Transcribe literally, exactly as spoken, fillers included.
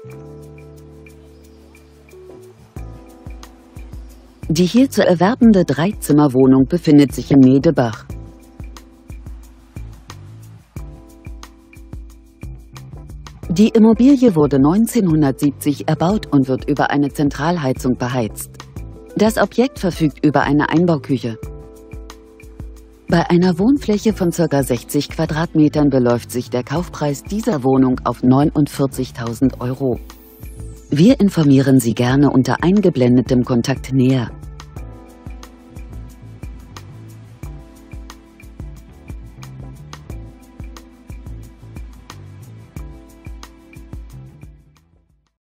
Die hier zu erwerbende Dreizimmerwohnung befindet sich in Medebach. Die Immobilie wurde neunzehnhundertsiebzig erbaut und wird über eine Zentralheizung beheizt. Das Objekt verfügt über eine Einbauküche. Bei einer Wohnfläche von ca. sechzig Quadratmetern beläuft sich der Kaufpreis dieser Wohnung auf neunundvierzigtausend Euro. Wir informieren Sie gerne unter eingeblendetem Kontakt näher.